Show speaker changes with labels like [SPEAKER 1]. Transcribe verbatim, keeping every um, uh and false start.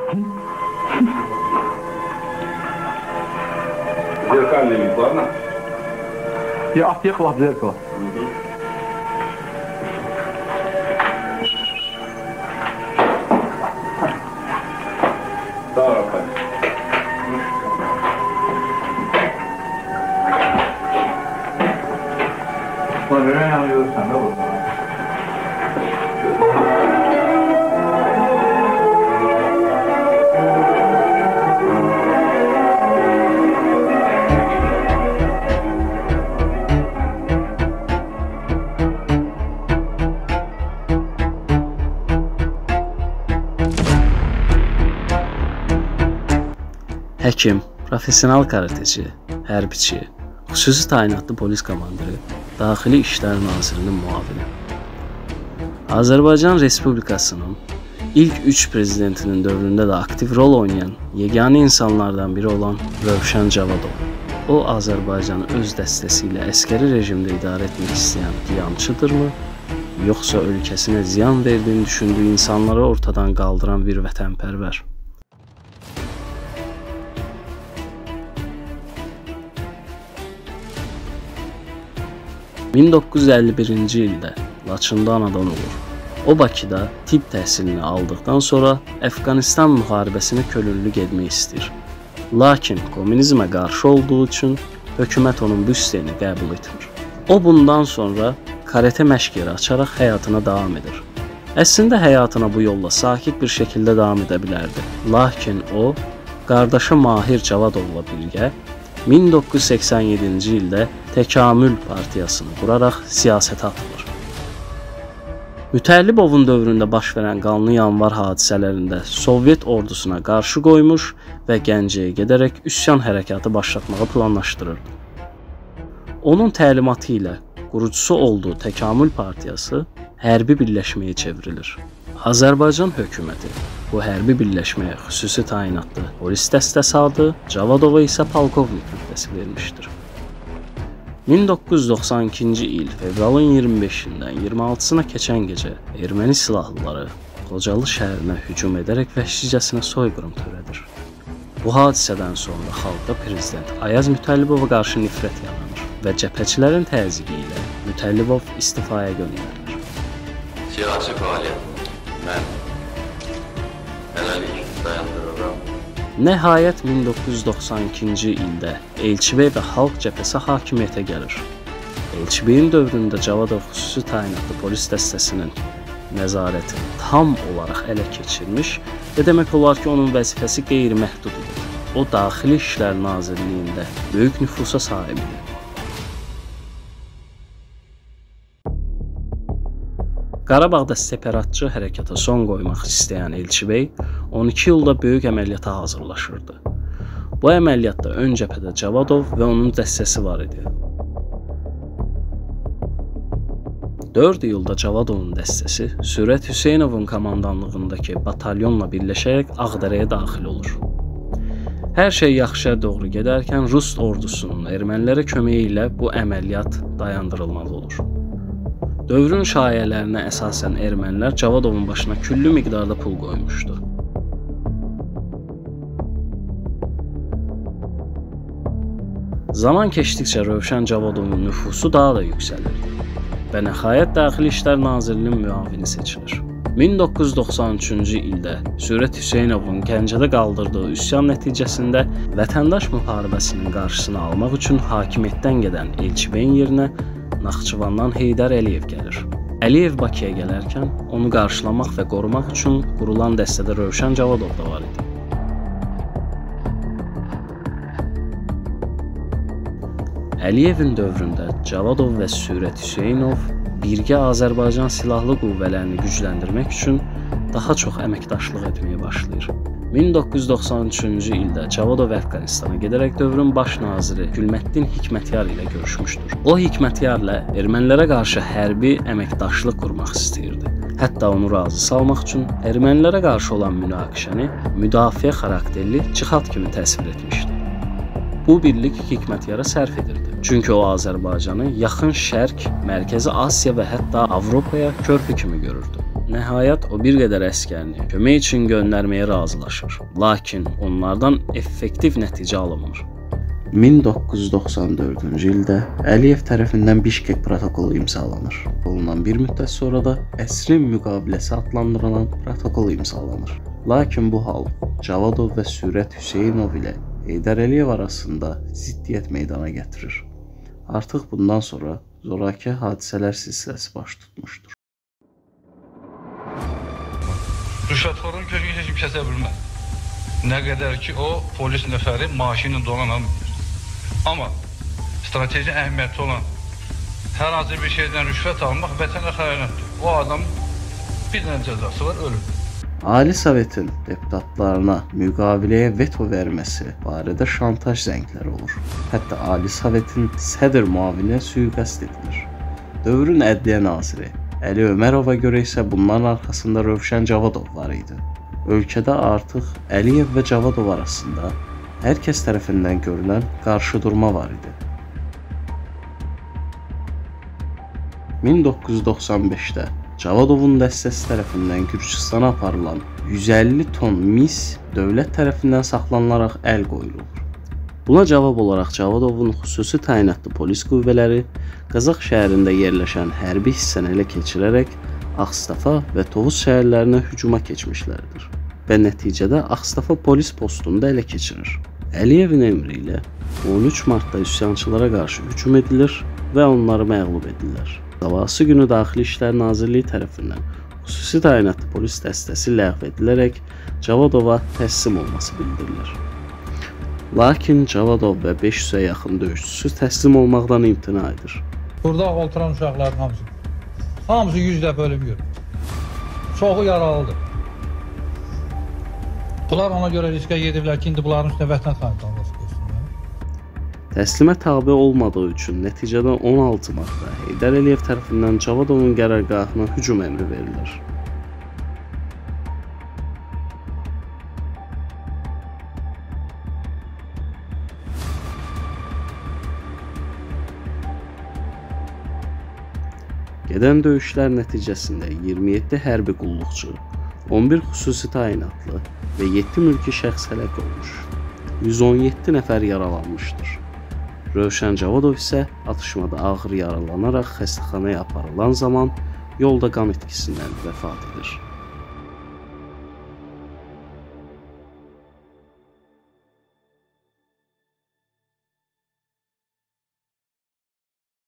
[SPEAKER 1] Зеркальный вид, ладно?
[SPEAKER 2] Я отъехал от зеркала.
[SPEAKER 1] Да, Рафаэль.
[SPEAKER 2] Проверяй, alıyorsan da bu.
[SPEAKER 3] Həkim, professional karateci, hərbiçi, xüsusi təyinatlı polis komandiri, Daxili İşlər Nazirinin müavini. Azərbaycan Respublikasının ilk üç prezidentinin dövründə də aktiv rol oynayan yeganə insanlardan biri olan Rövşən Cavadov. O, Azərbaycanı öz dəstəsi ilə əskəri rejimdə idarə etmək istəyən qiyamçıdırmı, yoxsa ölkəsinə ziyan verdiğini düşündüyü insanları ortadan qaldıran bir vətənpərvər? min doqquz yüz əlli birinci ildə Laçında anadan olur. O, Bakıda tibb təhsilini aldıqdan sonra Əfqanistan müharibəsini könüllü getmək istəyir. Lakin komünizmə qarşı olduğu üçün hökumət onun bu istəyini qəbul etmir. O, bundan sonra karate məşq yeri açaraq həyatına davam edir. Əslində həyatına bu yolla sakit bir şəkildə davam edə bilərdi. Lakin o, qardaşı Mahir Cavadovla birgə min doqquz yüz səksən yeddinci ildə Təkamül partiyasını quraraq siyasətə atılır. Mütəllibovun dövründə baş verən qanlı yanvar hadisələrində Sovet ordusuna qarşı qoymuş və Gəncəyə gedərək üsyan hərəkatı başlatmağı planlaşdırırdı. Onun təlimatı ilə qurucusu olduğu Təkamül partiyası hərbi birləşməyə çevrilir. Azərbaycan hökuməti bu hərbi birləşməyə xüsusi təyinatlı polis dəstəsi adı, Cavadova isə polkovnik rütbəsi vermişdir. min doqquz yüz doxsan ikinci il fevralın iyirmi beşindən iyirmi altısına keçən gecə erməni silahlıları Xocalı şəhərinə hücum edərək vəhşicəsinə soyqırım törədir. Bu hadisədən sonra xalqda prezident Ayaz Mütəllibova qarşı nifrət yaranır və cəbhəçilərin təzyiqi ilə Mütəllibov istifaya göndərilir.
[SPEAKER 4] Siyasi fəaliyyət mən hələlik dayandırıram.
[SPEAKER 3] Nəhayət min doqquz yüz doxsan ikinci ildə Elçibəy və Xalq cəbhəsi hakimiyyətə gəlir. Elçibəyin dövründə Cavadov xüsusi təyinatlı polis dəstəsinin nəzarətini tam olaraq ələ keçirmiş və demək olar ki, onun vəzifəsi qeyri-məhdud idi. O, Daxili İşlər Nazirliyində böyük nüfusa sahib idi. Qarabağda separatçı hərəkata son qoymaq istəyən Elçibəy on iki ildə böyük əməliyyata hazırlaşırdı. Bu əməliyyatda ön cəbhədə Cavadov və onun dəstəsi var idi. dörd iyulda Cavadovun dəstəsi Sürət Hüseynovun komandanlığındakı batalyonla birləşərək Ağdərəyə daxil olur. Hər şey yaxşıya doğru gedərkən Rus ordusunun ermənilərə köməyi ilə bu əməliyyat dayandırılmalı olur. Dövrün şayələrinə əsasən ermənilər Cavadovun başına küllü miqdarda pul qoymuşdu. Zaman keçdikcə Rövşən Cavadovun nüfusu daha da yüksəlirdi və nəhayət Daxili İşlər Nazirliyinin müavini seçilir. min doqquz yüz doxsan üçüncü ildə Sürət Hüseynovun Gəncədə qaldırdığı üsyan nəticəsində vətəndaş müharibəsinin qarşısını almaq üçün hakimiyyətdən gedən Elçibəyin yerinə Naxçıvandan Heydər Əliyev gəlir. Əliyev Bakıya gələrkən onu qarşılamaq və qorumaq üçün qurulan dəstədə Rövşən Cavadov da var idi. Əliyevin dövründə Cavadov və Sürət Hüseynov birgə Azərbaycan silahlı qüvvələrini gücləndirmək üçün daha çox əməkdaşlıq etməyə başlayır. min doqquz yüz doxsan üçüncü ildə Cavadov Əfqanistana gedərək dövrün baş naziri Gülməddin Hikmətyar ilə görüşmüşdür. O, Hikmətyarla ermənilərə qarşı hərbi əməkdaşlıq qurmaq istəyirdi. Hətta onu razı salmaq üçün ermənilərə qarşı olan münaqişəni müdafiə xarakterli cihad kimi təsvir etmişdi. Bu birlik Hikmətyara sərf edirdi. Çünki o Azərbaycanı yaxın Şərq, Mərkəzi Asiya və hətta Avropaya körpü kimi görürdü. Nəhayət o bir qədər əskərini kömək üçün göndərməyə razılaşır. Lakin onlardan effektiv nəticə alınmır. min doqquz yüz doxsan dördüncü ildə Əliyev tərəfindən Bişkek protokolu imzalanır. Bundan bir müddət sonra da əsrin müqaviləsi adlandırılan protokol imzalanır. Lakin bu hal Cavadov və Sürət Hüseynov ilə Heydər Əliyev arasında ziddiyyət meydana gətirir. Artıq bundan sonra zoraki hadisələr silsiləsi baş tutmuşdur.
[SPEAKER 5] Rüşvətxorun kökünü heç kim kəsə bilməz. Nə qədər ki o polis nəfəri maşını dolanam. Amma strateji əhəmiyyəti olan hər hansı bir şeydən rüşvət almaq vətənə xəyanətdir. O adam bir dənə cəzası var, ölüm.
[SPEAKER 3] Ali Sovetin deputatlarına müqaviləyə veto verməsi barədə şantaj zəngləri olur. Hətta Ali Sovetin sədr müavinə sui-qəsd edilir. Dövrün ədliyyə naziri Əli Ömərova görə isə bunların arxasında Rövşən Cavadov var idi. Ölkədə artıq Əliyev və Cavadov arasında hər kəs tərəfindən görülən qarşıdurma var idi. min doqquz yüz doxsan beşdə Cavadovun dəstəsi tərəfindən Gürcüstana aparılan yüz əlli ton mis dövlət tərəfindən saxlanılaraq əl qoyulur. Buna cavab olaraq Cavadovun xüsusi təyinatlı polis qüvvələri Qazax şəhərində yerləşən hərbi hissəni elə keçirərək Ağstafa və Tovuz şəhərlərinə hücuma keçmişlərdir və nəticədə Ağstafa polis postunu da elə keçirir. Əliyevin əmri ilə on üç martda üsyançılara qarşı hücum edilir və onları məğlub edirlər. Sabahsı günü Daxili İşlər Nazirliyi tərəfindən xüsusi təyinatlı polis dəstəsi ləğv edilərək Cavadova təslim olması bildirilir. Lakin Cavadov və beş yüzə yaxın döyüşçüsü təslim olmaqdan imtina edir.
[SPEAKER 6] Burada oturan uşaqların hamısı, hamısı yüz dəfə ölüm görür. Çoxu yaralıdır. Bunlar ona görə riskə gediblər ki, indi bunların üstünə vətən xəyanəti qoysunlar.
[SPEAKER 3] Təslimə tabe olmadığı üçün nəticədə on altı martda Heydər Əliyev tərəfindən Cavadovun qərargahına hücum əmri verilir. Gedən döyüşlər nəticəsində iyirmi yeddi hərbi qulluqçu, on bir xüsusi təyinatlı və yeddi mülki şəxs həlak olmuş. yüz on yeddi nəfər yaralanmışdır. Rövşən Cavadov isə atışmada ağır yaralanaraq xəstəxanaya aparılan zaman yolda qan itkisindən vəfat edir.